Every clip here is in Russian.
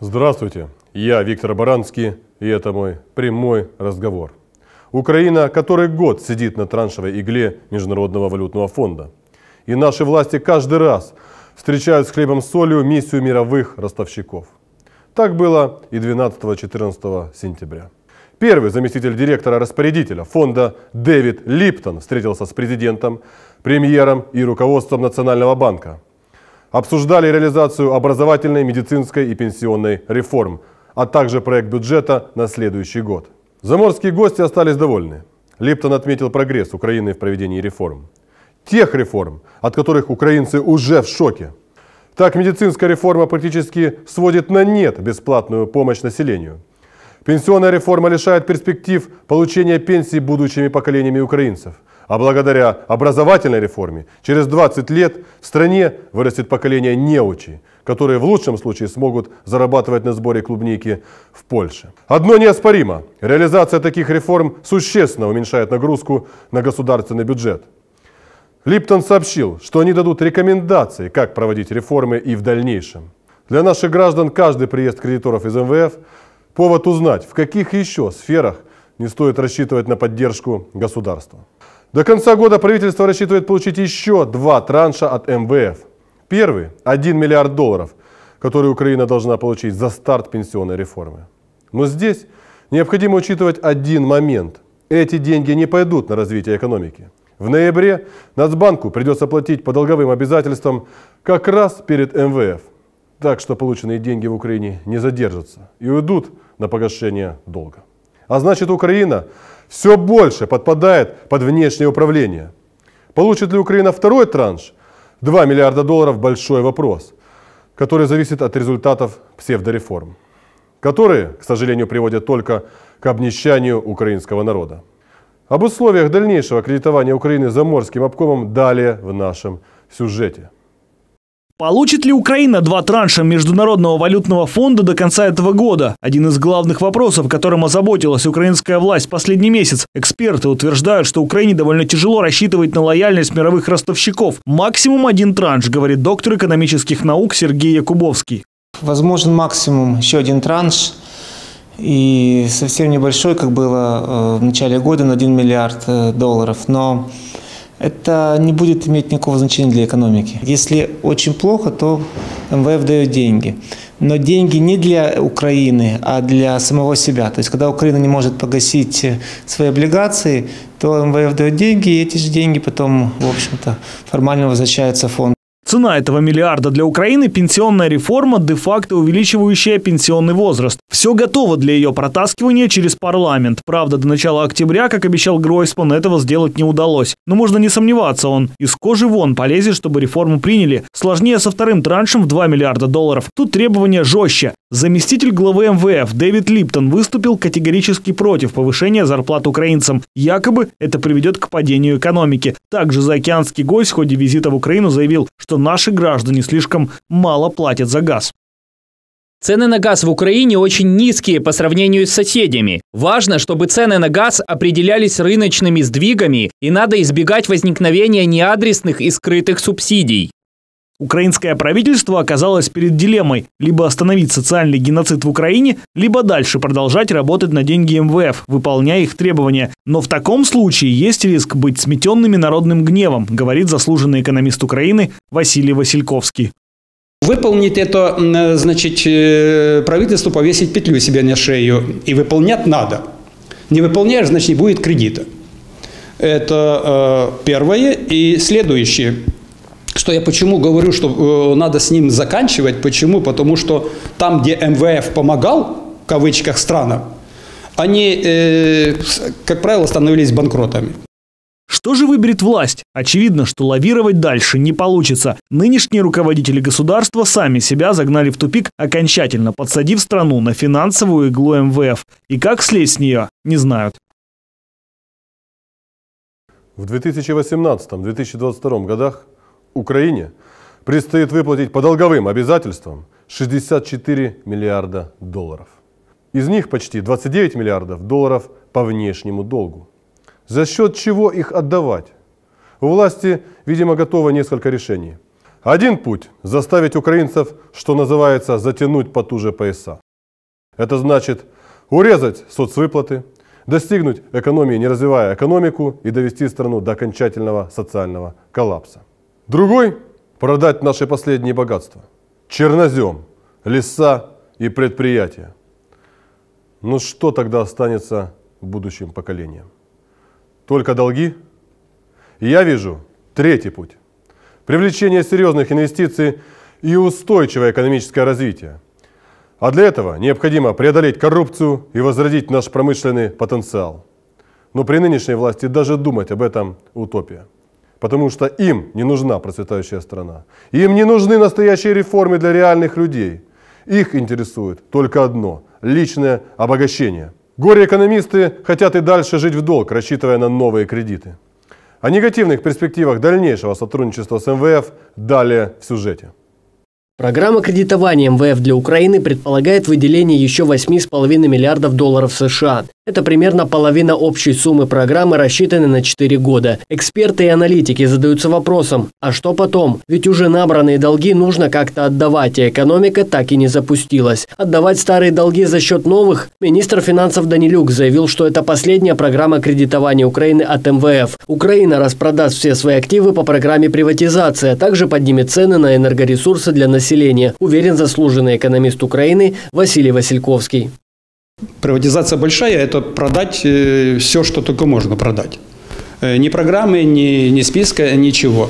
Здравствуйте, я Виктор Баранский, и это мой прямой разговор. Украина который год сидит на траншевой игле Международного валютного фонда. И наши власти каждый раз встречают с хлебом с солью миссию мировых ростовщиков. Так было и 12-14 сентября. Первый заместитель директора-распорядителя фонда Дэвид Липтон встретился с президентом, премьером и руководством Национального банка. Обсуждали реализацию образовательной, медицинской и пенсионной реформ, а также проект бюджета на следующий год. Заморские гости остались довольны. Липтон отметил прогресс Украины в проведении реформ. Тех реформ, от которых украинцы уже в шоке. Так, медицинская реформа практически сводит на нет бесплатную помощь населению. Пенсионная реформа лишает перспектив получения пенсий будущими поколениями украинцев. А благодаря образовательной реформе через 20 лет в стране вырастет поколение неучей, которые в лучшем случае смогут зарабатывать на сборе клубники в Польше. Одно неоспоримо. Реализация таких реформ существенно уменьшает нагрузку на государственный бюджет. Липтон сообщил, что они дадут рекомендации, как проводить реформы и в дальнейшем. Для наших граждан каждый приезд кредиторов из МВФ – повод узнать, в каких еще сферах не стоит рассчитывать на поддержку государства. До конца года правительство рассчитывает получить еще 2 транша от МВФ. Первый – $1 миллиард, который Украина должна получить за старт пенсионной реформы. Но здесь необходимо учитывать один момент. Эти деньги не пойдут на развитие экономики. В ноябре Нацбанку придется платить по долговым обязательствам как раз перед МВФ. Так что полученные деньги в Украине не задержатся и уйдут на погашение долга. А значит, Украина все больше подпадает под внешнее управление. Получит ли Украина второй транш? $2 миллиарда – большой вопрос, который зависит от результатов псевдореформ, которые, к сожалению, приводят только к обнищанию украинского народа. Об условиях дальнейшего кредитования Украины Заморским обкомом далее в нашем сюжете. Получит ли Украина 2 транша Международного валютного фонда до конца этого года? Один из главных вопросов, которым озаботилась украинская власть последний месяц. Эксперты утверждают, что Украине довольно тяжело рассчитывать на лояльность мировых ростовщиков. Максимум 1 транш, говорит доктор экономических наук Сергей Якубовский. Возможен максимум еще 1 транш. И совсем небольшой, как было в начале года, на $1 миллиард. Но это не будет иметь никакого значения для экономики. Если очень плохо, то МВФ дает деньги. Но деньги не для Украины, а для самого себя. То есть, когда Украина не может погасить свои облигации, то МВФ дает деньги, и эти же деньги потом, в общем-то, формально возвращаются в фонд. Цена этого миллиарда для Украины – пенсионная реформа, де-факто увеличивающая пенсионный возраст. Все готово для ее протаскивания через парламент. Правда, до начала октября, как обещал Гройсман, этого сделать не удалось. Но можно не сомневаться, он из кожи вон полезет, чтобы реформу приняли. Сложнее со вторым траншем в $2 миллиарда. Тут требования жестче. Заместитель главы МВФ Дэвид Липтон выступил категорически против повышения зарплат украинцам. Якобы это приведет к падению экономики. Также заокеанский гость в ходе визита в Украину заявил, что наши граждане слишком мало платят за газ. Цены на газ в Украине очень низкие по сравнению с соседями. Важно, чтобы цены на газ определялись рыночными сдвигами, и надо избегать возникновения неадресных и скрытых субсидий. Украинское правительство оказалось перед дилеммой – либо остановить социальный геноцид в Украине, либо дальше продолжать работать на деньги МВФ, выполняя их требования. Но в таком случае есть риск быть сметенными народным гневом, говорит заслуженный экономист Украины Василий Васильковский. Выполнить это, значит, правительству повесить петлю себе на шею. И выполнять надо. Не выполняешь, значит, не будет кредита. Это первое. И следующее. Что я почему говорю, что надо с ним заканчивать? Почему? Потому что там, где МВФ помогал, в кавычках, странам, они, как правило, становились банкротами. Что же выберет власть? Очевидно, что лавировать дальше не получится. Нынешние руководители государства сами себя загнали в тупик, окончательно подсадив страну на финансовую иглу МВФ. И как слезть с нее, не знают. В 2018-2022 годах Украине предстоит выплатить по долговым обязательствам $64 миллиарда. Из них почти $29 миллиардов по внешнему долгу. За счет чего их отдавать? У власти, видимо, готово несколько решений. Один путь – заставить украинцев, что называется, затянуть потуже пояса. Это значит урезать соцвыплаты, достигнуть экономии, не развивая экономику, и довести страну до окончательного социального коллапса. Другой – продать наши последние богатства – чернозем, леса и предприятия. Но что тогда останется будущим поколениям? Только долги? И я вижу третий путь – привлечение серьезных инвестиций и устойчивое экономическое развитие. А для этого необходимо преодолеть коррупцию и возродить наш промышленный потенциал. Но при нынешней власти даже думать об этом утопия. Потому что им не нужна процветающая страна. Им не нужны настоящие реформы для реальных людей. Их интересует только одно – личное обогащение. Горе-экономисты хотят и дальше жить в долг, рассчитывая на новые кредиты. О негативных перспективах дальнейшего сотрудничества с МВФ далее в сюжете. Программа кредитования МВФ для Украины предполагает выделение еще 8,5 миллиардов долларов США. Это примерно половина общей суммы программы, рассчитанной на 4 года. Эксперты и аналитики задаются вопросом, а что потом? Ведь уже набранные долги нужно как-то отдавать, а экономика так и не запустилась. Отдавать старые долги за счет новых? Министр финансов Данилюк заявил, что это последняя программа кредитования Украины от МВФ. Украина распродаст все свои активы по программе приватизации, а также поднимет цены на энергоресурсы для населения, уверен заслуженный экономист Украины Василий Васильковский. Приватизация большая – это продать все, что только можно продать. Ни программы, ни списка, ничего.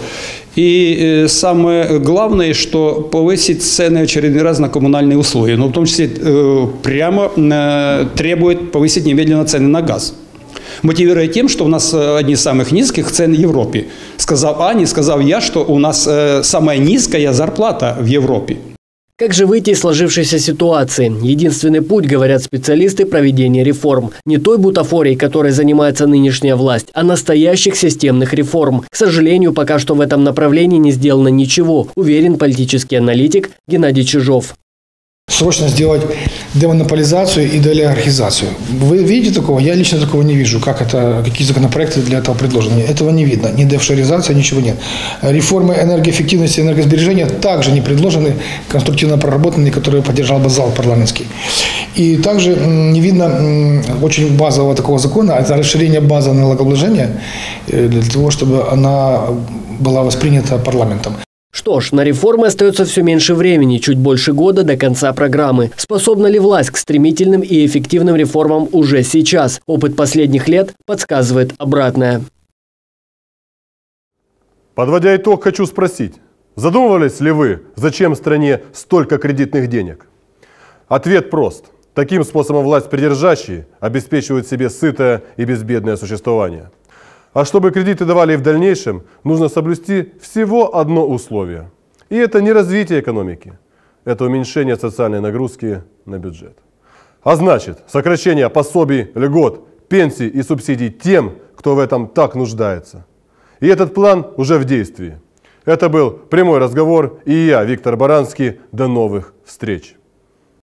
И самое главное, что повысить цены очередной раз на коммунальные услуги. Но в том числе прямо требует повысить немедленно цены на газ. Мотивируя тем, что у нас одни из самых низких цен в Европе. Сказал А, не сказал я, что у нас самая низкая зарплата в Европе. Как же выйти из сложившейся ситуации? Единственный путь, говорят специалисты, проведение реформ. Не той бутафорией, которой занимается нынешняя власть, а настоящих системных реформ. К сожалению, пока что в этом направлении не сделано ничего, уверен политический аналитик Геннадий Чижов. Срочно сделать демонополизацию и деолигархизацию. Вы видите такого? Я лично такого не вижу. Какие законопроекты для этого предложены? Этого не видно. Ни деофшоризация, ничего нет. Реформы энергоэффективности и энергосбережения также не предложены, конструктивно проработанные, которые поддержал бы зал парламентский. И также не видно очень базового такого закона, это расширение базы налогообложения для того, чтобы она была воспринята парламентом. Что ж, на реформы остается все меньше времени, чуть больше года до конца программы. Способна ли власть к стремительным и эффективным реформам уже сейчас? Опыт последних лет подсказывает обратное. Подводя итог, хочу спросить, задумывались ли вы, зачем стране столько кредитных денег? Ответ прост. Таким способом власть придержащие обеспечивают себе сытое и безбедное существование. А чтобы кредиты давали и в дальнейшем, нужно соблюсти всего одно условие. И это не развитие экономики, это уменьшение социальной нагрузки на бюджет. А значит, сокращение пособий, льгот, пенсий и субсидий тем, кто в этом так нуждается. И этот план уже в действии. Это был прямой разговор, и я, Виктор Баранский. До новых встреч!